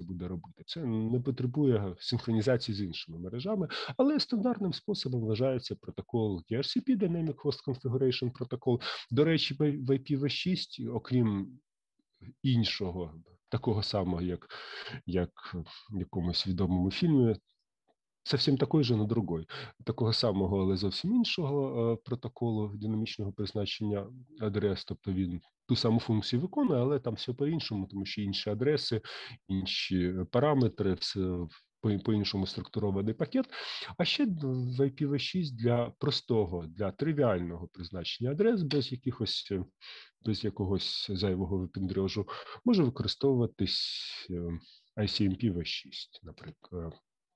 буде робити. Це не потребує синхронізації з іншими мережами, але стандартним способом вважається протокол DHCP, Dynamic Host Configuration Protocol. До речі, в IPv6, окрім іншого, такого самого, як в якомусь відомому фільмі, совсем такой же, но другой. Такого самого, але зовсім іншого протоколу динамічного призначення адрес, тобто він ту саму функцію виконує, але там все по-іншому, тому що інші адреси, інші параметри, все по-іншому структурований пакет. А ще в IPv6 для простого, для тривіального призначення адрес без якогось зайвого випендрежу може використовуватись ICMP-v6, наприклад.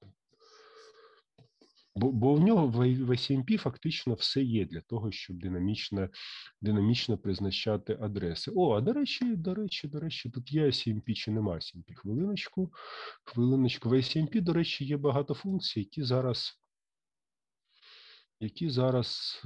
Бо в нього в ICMP фактично все є для того, щоб динамічно призначати адреси. А до речі, тут є ICMP чи нема ICMP? Хвилиночку. В ICMP, до речі, є багато функцій, які зараз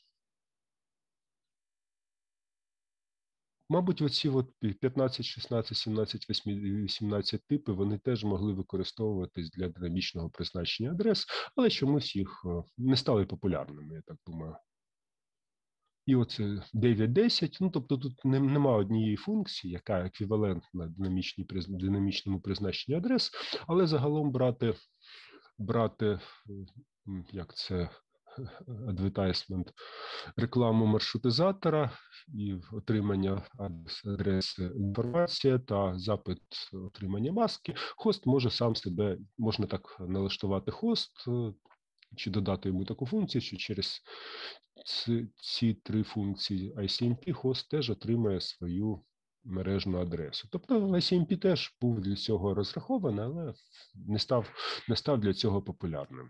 мабуть, оці 15, 16, 17, 18 типи, вони теж могли використовуватись для динамічного призначення адрес, але чомусь їх не стали популярними, я так думаю. І оце 9.10, тобто тут нема однієї функції, яка еквівалентна динамічному призначенню адрес, але загалом брати як це, advertisement, рекламу маршрутизатора і отримання адреси інформації та запит отримання маски. Хост може сам себе, можна так налаштувати хост, чи додати йому таку функцію, що через ці три функції ICMP хост теж отримає свою мережну адресу. Тобто ICMP теж був для цього розрахований, але не став для цього популярним.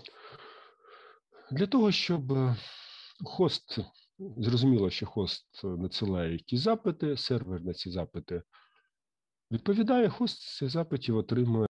Для того, щоб хост, зрозуміло, що хост надсилає якісь запити, сервер на ці запити відповідає, хост з цих запитів отримує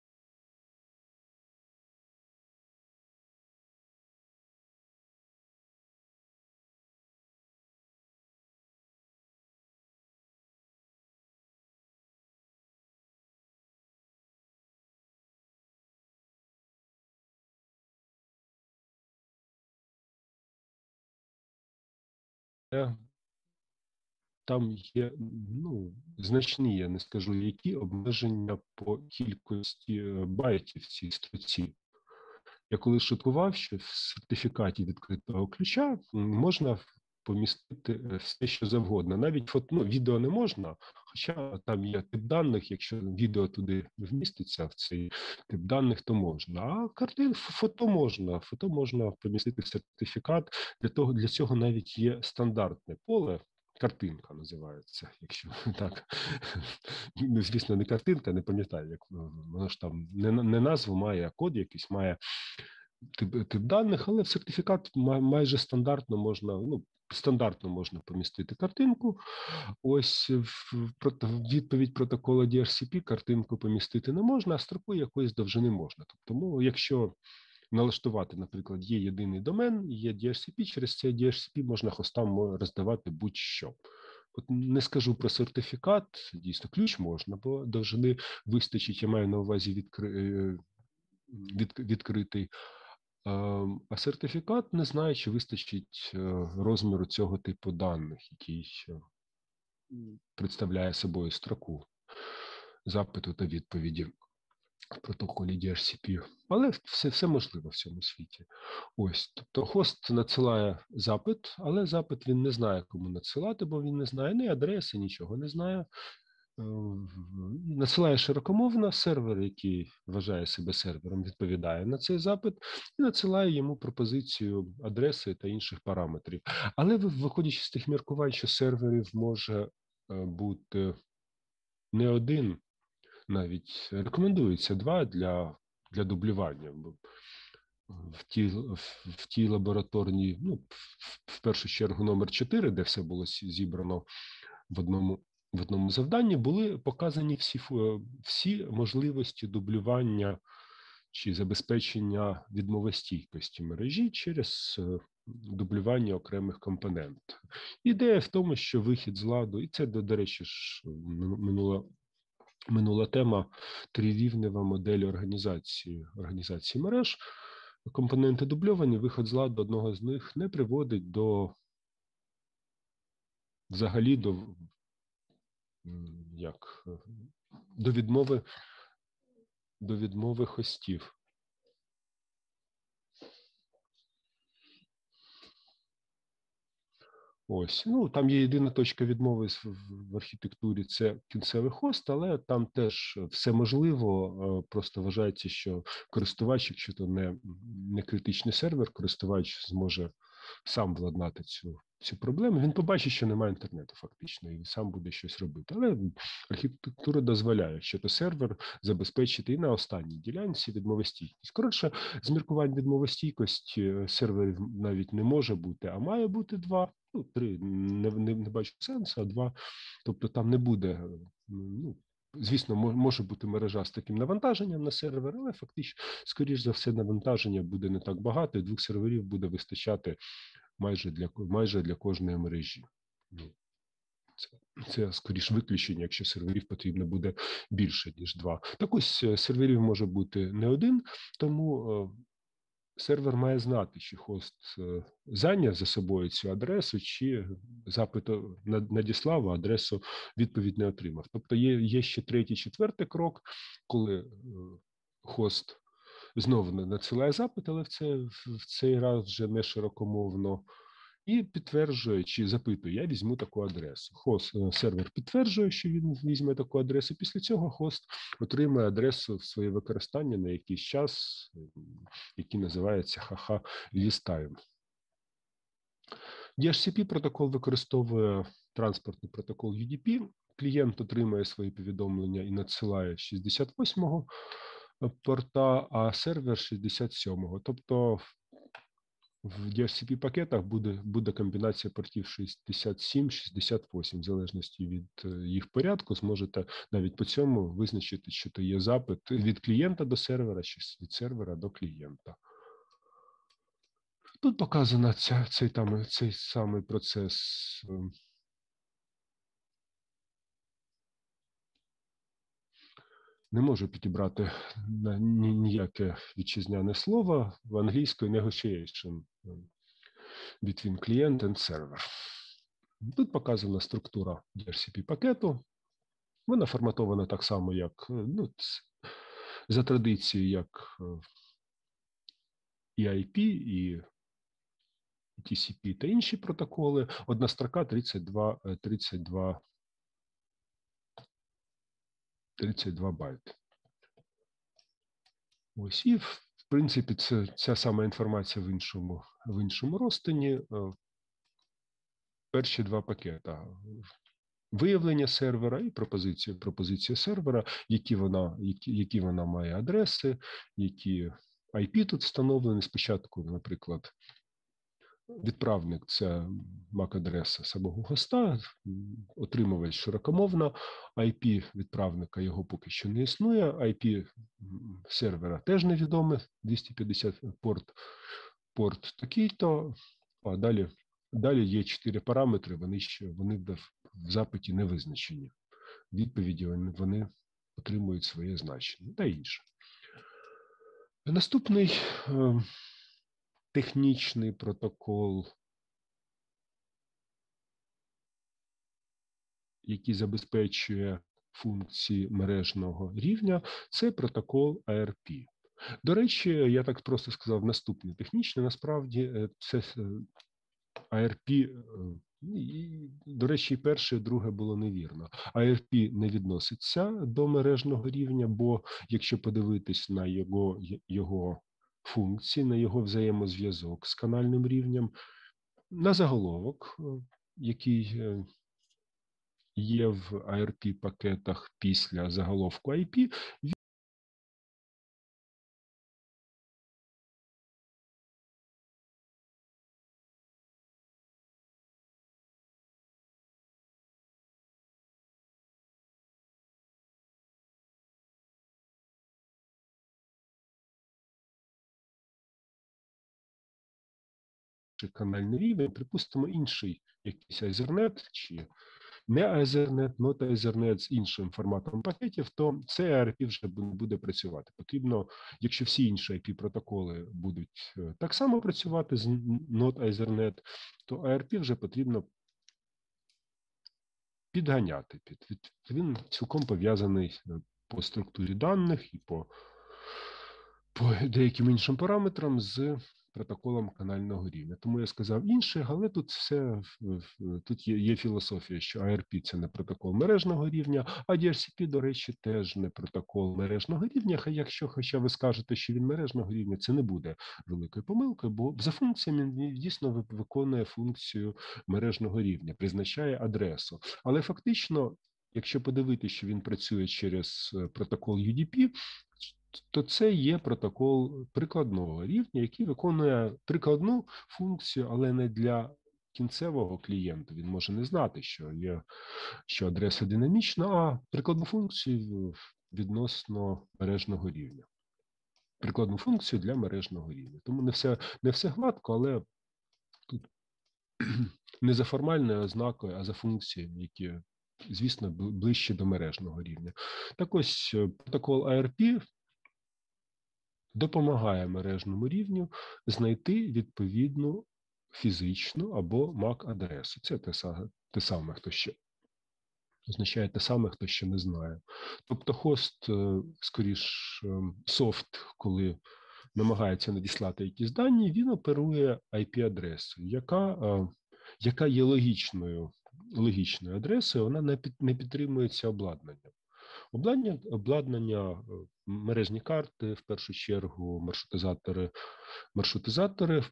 там є значні, я не скажу які, обмеження по кількості байтів в цій строці. Я коли шуткував, що в сертифікаті відкритого ключа можна помістити все, що завгодно. Навіть відео не можна, хоча там є тип даних, якщо відео туди вміститься, в цей тип даних, то можна. А фото можна помістити в сертифікат. Для цього навіть є стандартне поле, картинка називається, якщо так. Звісно, не картинка, не пам'ятаю, як воно ж там не назву має, а код якийсь має тип даних, але в сертифікат майже стандартно можна помістити картинку. Ось в відповідь протоколу DHCP картинку помістити не можна, а строку якоїсь довжини можна. Тобто, якщо налаштувати, наприклад, є єдиний домен, є DHCP, через цей DHCP можна хостам роздавати будь-що. Не скажу про сертифікат, дійсно, ключ можна, бо довжини вистачить, я маю на увазі відкритий. А сертифікат не знає, чи вистачить розміру цього типу даних, який представляє собою строку запиту та відповіді в протоколі DHCP. Але все можливо в цьому світі. Ось, тобто хост надсилає запит, але запит він не знає, кому надсилати, бо він не знає ні адреси, нічого не знає. Надсилає широкомовно, сервер, який вважає себе сервером, відповідає на цей запит і надсилає йому пропозицію адреси та інших параметрів. Але виходячи з тих міркувань, що серверів може бути не один, навіть рекомендується 2 для дублювання. В тій лабораторній, в першу чергу номер 4, де все було зібрано в одному завданні, були показані всі можливості дублювання чи забезпечення відмовостійкості мережі через дублювання окремих компонентів. Ідея в тому, що вихід з ладу, і це, до речі, ж минула минула тема трирівнева модель організації мереж. Компоненти дубльовані, виход з ладу одного з них не приводить взагалі до відмови хостів. Ось, ну там є єдина точка відмови в архітектурі, це кінцевий хост, але там теж все можливо. Просто вважається, що користувач, якщо то не критичний сервер, користувач зможе сам владнати цю проблему. Він побачить, що немає інтернету, фактично, і сам буде щось робити. Але архітектура дозволяє, що то сервер забезпечити і на останній ділянці відмовостійкість. Коротше, з міркувань відмовостійкості серверів навіть не може бути, а має бути два. Ну, три не бачу сенсу, а два. Тобто там не буде. Ну, звісно, може бути мережа з таким навантаженням на сервер, але фактично, скоріш за все, навантаження буде не так багато, і двох серверів буде вистачати майже для кожної мережі. Ну, це скоріш виключення, якщо серверів потрібно буде більше, ніж два. Так ось серверів може бути не один, тому сервер має знати, чи хост зайняв за собою цю адресу, чи запит надіслав, а адресу відповідь не отримав. Тобто є ще третій, четвертий крок, коли хост знову надсилає запит, але в цей раз вже не широкомовно, і підтверджує, чи запитує, я візьму таку адресу. Сервер підтверджує, що він візьме таку адресу. Після цього хост отримує адресу в своє використання на якийсь час, який називається list-time. DHCP протокол використовує транспортний протокол UDP. Клієнт отримує свої повідомлення і надсилає 68-го порта, а сервер 67-го. Тобто в DHCP пакетах буде комбінація портів 67-68, в залежності від їх порядку, зможете навіть по цьому визначити, що то є запит від клієнта до сервера, чи від сервера до клієнта. Тут показано цей самий процес. Не можу підібрати ніяке вітчизняне слово в англійської negotiation between client and server. Тут показана структура DHCP-пакету. Вона форматована так само, як за традицією, як і IP, і TCP та інші протоколи. Одна строка 32 байти. Ось, і, в принципі, ця сама інформація в іншому розтині. Перші два пакета. Виявлення сервера і пропозиція сервера, які вона має адреси, які IP тут встановлені. Спочатку, наприклад, відправник – це MAC-адреса самого хоста, отримувач широкомовна, IP відправника його поки що не існує, IP сервера теж невідоме, 250 порт такий-то, а далі є 4 параметри, вони в запиті не визначені. Відповіді вони отримують своє значення та інше. Наступний технічний протокол, який забезпечує функції мережного рівня, це протокол ARP. До речі, я так просто сказав, наступний технічний, насправді це ARP, до речі, і перше, і друге було невірно. ARP не відноситься до мережного рівня, бо якщо подивитись на його функції, на його взаємозв'язок з канальним рівнем, на заголовок, який є в ARP-пакетах після заголовку IP, канальний рівень, припустимо, інший якийсь Ethernet чи не Ethernet, not Ethernet з іншим форматом пакетів, то цей ARP вже не буде працювати. Потрібно, якщо всі інші IP-протоколи будуть так само працювати з not Ethernet, то ARP вже потрібно підганяти. Він цілком пов'язаний по структурі даних і по деяким іншим параметрам з протоколом канального рівня. Тому я сказав інше, але тут тут є філософія, що ARP – це не протокол мережного рівня, а DHCP, до речі, теж не протокол мережного рівня. Хоча ви скажете, що він мережного рівня, це не буде великою помилкою, бо за функціями він дійсно виконує функцію мережного рівня, призначає адресу. Але фактично, якщо подивитися, що він працює через протокол UDP, то це є протокол прикладного рівня, який виконує прикладну функцію, але не для кінцевого клієнта. Він може не знати, що адреса динамічна, а прикладну функцію відносно мережного рівня. Прикладну функцію для мережного рівня. Тому не все гладко, але тут не за формальною ознакою, а за функціями, які, звісно, ближче до мережного рівня. Так ось протокол ARP допомагає мережному рівню знайти відповідну фізичну або MAC-адресу. Це те саме, хто ще означає те саме, хто ще не знає. Тобто хост, скоріш, софт, коли намагається надіслати якісь дані, він оперує IP-адресою, яка є логічною адресою, вона не підтримується обладнанням. Обладнання, мережні карти, в першу чергу, маршрутизатори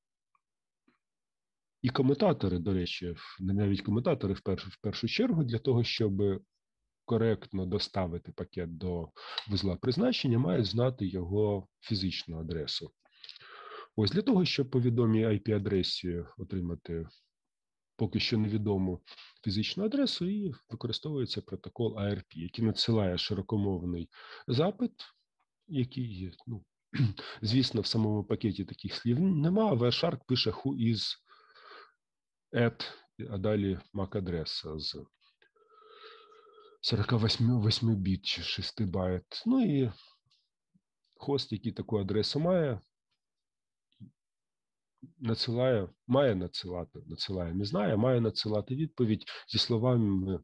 і комутатори, до речі, навіть комутатори в першу чергу, для того, щоб коректно доставити пакет до вузла призначення, мають знати його фізичну адресу. Ось для того, щоб по відомій IP-адресі отримати поки що невідому фізичну адресу, і використовується протокол ARP, який надсилає широкомовний запит, який, звісно, в самому пакеті таких слів нема, а Wireshark пише who is at, а далі MAC-адреса з 48 біт чи 6 байт. Ну і хост, який таку адресу має надсилати відповідь зі словами,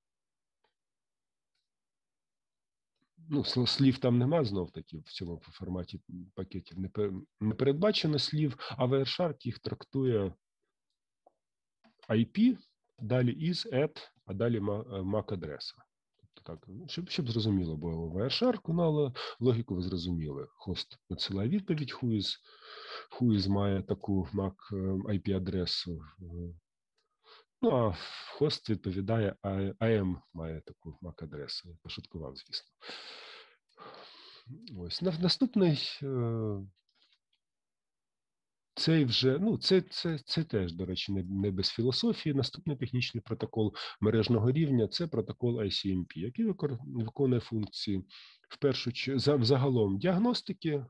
слів там нема знов-таки в цьому форматі пакетів, не передбачено слів, а Wireshark їх трактує IP, далі is, at, а далі MAC-адреса. Так, щоб зрозуміло було Wireshark, але логіку ви зрозуміли. Хост надсилає відповідь, who is має таку MAC IP-адресу. Ну, а хост відповідає, AM має таку MAC-адресу. Я пошуткував, звісно. Ось, наступний, цей вже, це теж, до речі, не без філософії. Наступний технічний протокол мережного рівня – це протокол ICMP, який виконує функції, в першу чергу, загалом діагностики,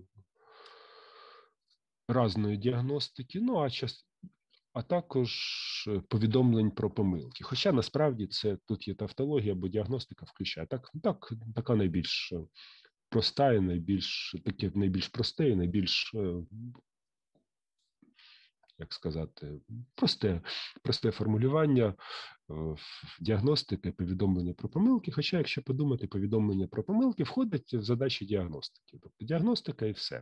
разної діагностики, а також повідомлень про помилки. Хоча насправді тут є тавтологія, бо діагностика включає. Така найбільш проста і найбільш просте і найбільш, як сказати, просте формулювання діагностики, повідомлення про помилки. Хоча, якщо подумати, повідомлення про помилки входить в задачі діагностики. Тобто діагностика і все.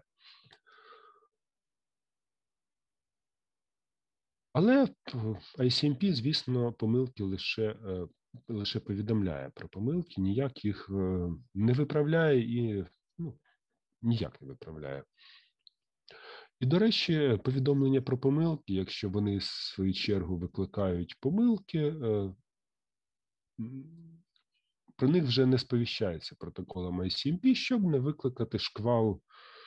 Але ICMP, звісно, помилки лише повідомляє про помилки, ніяк їх не виправляє і ніяк не виправляє. І, до речі, повідомлення про помилки, якщо вони, в свою чергу, викликають помилки, про них вже не сповіщається протоколом ICMP, щоб не викликати шквал,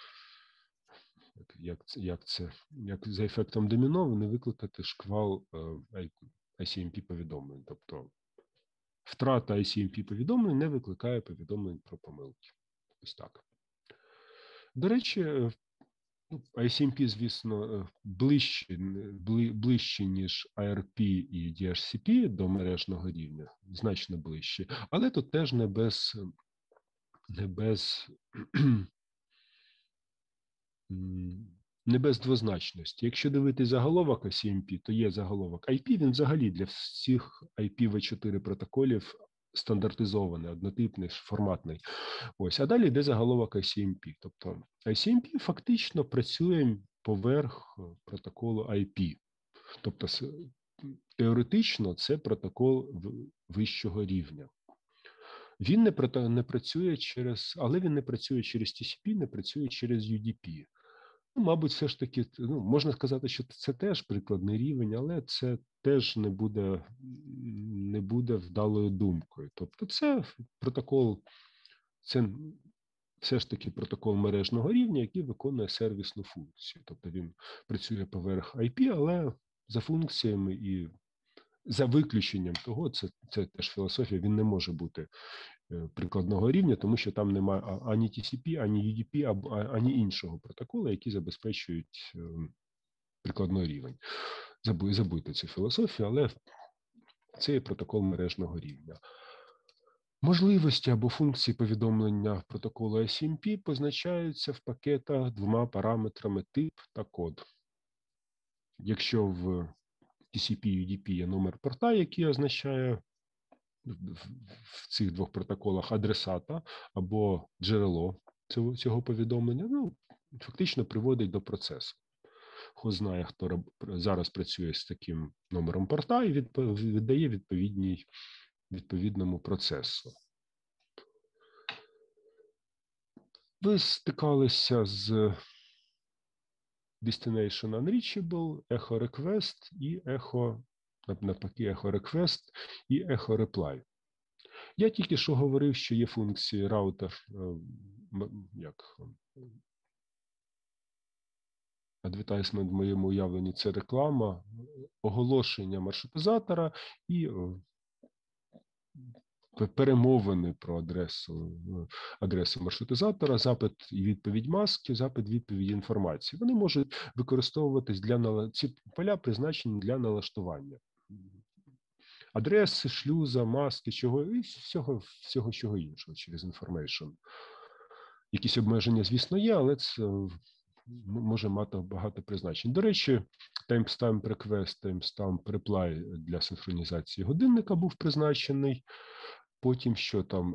як за ефектом доміно, не викликати шквал ICMP-повідомлень. Тобто втрата ICMP-повідомлень не викликає повідомлень про помилки. Ось так. До речі, ICMP, звісно, ближче, ніж ARP і DHCP до мережного рівня, значно ближче. Але тут теж не без не без двозначності. Якщо дивитись заголовок ICMP, то є заголовок IP, він взагалі для всіх IPv4 протоколів стандартизований, однотипний, форматний. Ось, а далі йде заголовок ICMP. Тобто ICMP фактично працює поверх протоколу IP. Тобто теоретично це протокол вищого рівня. Він не працює але він не працює через TCP, не працює через UDP. Ну, мабуть, все ж таки, можна сказати, що це теж прикладний рівень, але це теж не буде вдалою думкою. Тобто це протокол, це все ж таки протокол мережного рівня, який виконує сервісну функцію. Тобто він працює поверх IP, але за функціями і за виключенням того, це теж філософія, він не може бути прикладного рівня, тому що там немає ані TCP, ані UDP, ані іншого протоколу, які забезпечують прикладний рівень. Забудьте цю філософію, але це є протокол мережного рівня. Можливості або функції повідомлення протоколу ICMP позначаються в пакетах двома параметрами тип та код. Якщо в TCP UDP є номер порта, який означає в цих двох протоколах адресата або джерело цього повідомлення, фактично приводить до процесу. Хто знає, хто зараз працює з таким номером порта і віддає відповідному процесу. Ви стикалися з Destination Unreachable, Echo Request і навпаки, Echo Request і Echo Reply. Я тільки що говорив, що є функції раутер, адвертайзмент в моєму уявленні – це реклама, оголошення маршрутизатора і перемовини про адресу маршрутизатора, запит і відповідь маски, запит відповідь інформації. Вони можуть використовуватись ці поля призначені для налаштування. Адреси, шлюза, маски, і всього чого іншого через information. Якісь обмеження, звісно, є, але це може мати багато призначень. До речі, timestamp request, timestamp reply для синхронізації годинника був призначений. Потім, що там,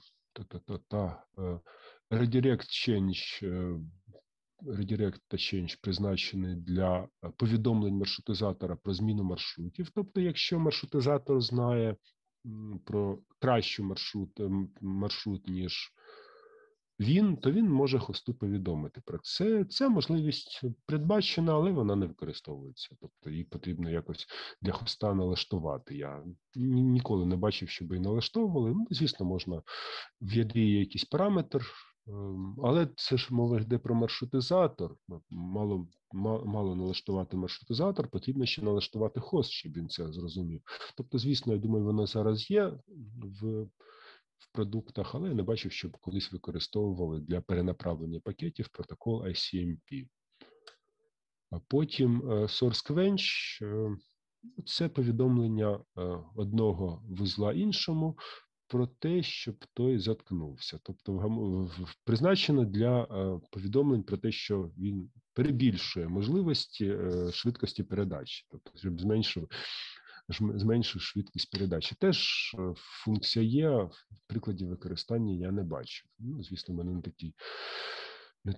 redirect та change призначений для повідомлень маршрутизатора про зміну маршрутів. Тобто, якщо маршрутизатор знає про кращий маршрут, ніж то він може хосту повідомити про це. Ця можливість передбачена, але вона не використовується. Тобто її потрібно якось для хоста налаштувати. Я ніколи не бачив, щоб її налаштовували. Звісно, можна в ядрі є якийсь параметр, але це ж мова йде про маршрутизатор. Мало налаштувати маршрутизатор, потрібно ще налаштувати хост, щоб він це зрозумів. Тобто, звісно, я думаю, воно зараз є в продуктах, але я не бачив, щоб колись використовували для перенаправлення пакетів протокол ICMP. А потім source quench – це повідомлення одного вузла іншому про те, щоб той заткнувся. Тобто призначено для повідомлень про те, що він перебільшує можливості швидкості передачі, тобто щоб зменшив швидкість передачі. Теж функція є, в прикладі використання я не бачив. Звісно, в мене не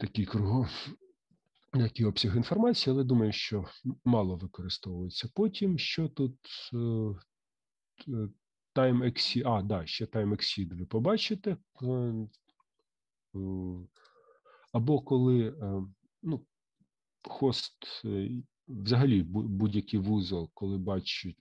такий обсяг інформації, але думаю, що мало використовується. Потім, що тут time exceed, ще time exceed ви побачите. Або коли хост, взагалі будь-який вузол, коли бачить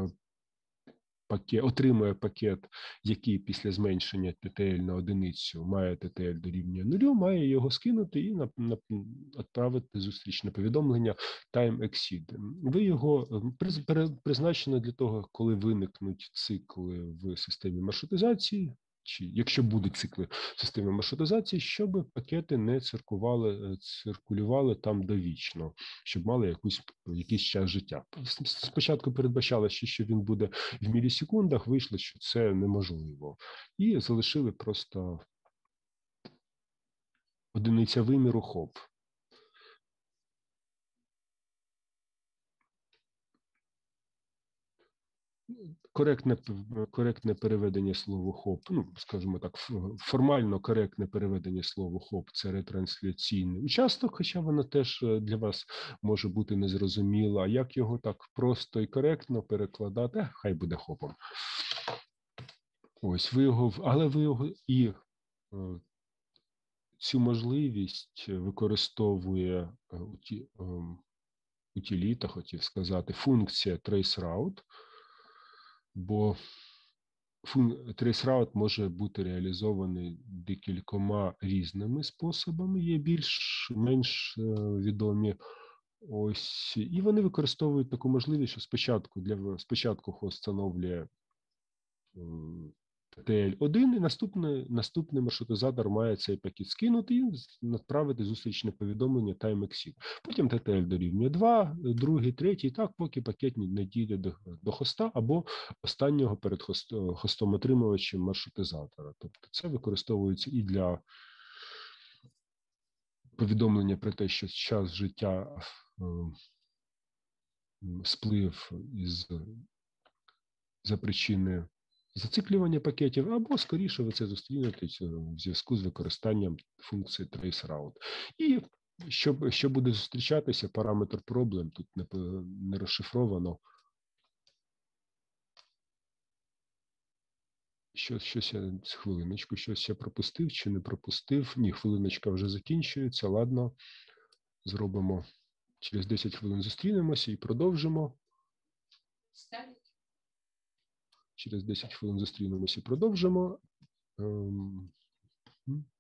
отримує пакет, який після зменшення TTL на одиницю має TTL дорівнює 0, має його скинути і відправити зустрічне повідомлення time exceed. Ви його призначено для того, коли виникнуть цикли в системі маршрутизації, чи якщо будуть цикли в системі маршрутизації, щоб пакети не циркулювали там довічно, щоб мали якийсь час життя. Спочатку передбачалося, що він буде в мілісекундах, вийшло, що це неможливо. І залишили просто одиниця виміру хоп. Коректне переведення слова хоп, ну, скажімо так, формально коректне переведення слова хоп – це ретрансляційний участок, хоча воно теж для вас може бути незрозуміло. А як його так просто і коректно перекладати? Хай буде хопом. Ось, але ви його і цю можливість використовує утиліта, хотів сказати, функція traceroute, бо traceroute може бути реалізований декількома різними способами, є більш-менш відомі. Ось, і вони використовують таку можливість, що спочатку хост встановлює TTL1, і наступний маршрутизатор має цей пакет скинути і направити зустрічне повідомлення TimeExit. Потім TTL дорівнює 2, другий, третій, так, поки пакет не дійде до хоста або останнього перед хостом отримувачем маршрутизатора. Тобто це використовується і для повідомлення про те, що час життя сплив за причини зациклювання пакетів, або, скоріше, ви це зустрінете в зв'язку з використанням функції traceroute. І що буде зустрічатися, параметр problem, тут не розшифровано. Хвилиночку, щось я пропустив чи не пропустив? Ні, хвилиночка вже закінчується, ладно, зробимо. Через 10 хвилин зустрінемося і продовжимо. Через 10 хвилин зустрінемося і продовжимо.